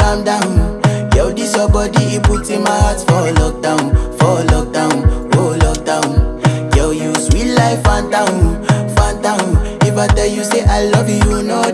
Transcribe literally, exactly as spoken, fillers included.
calm down. Yo, this your body, it puts in my heart for lockdown, for lockdown, oh lockdown. Yo, you sweet life, phantom, phantom. If I tell you say I love you, you know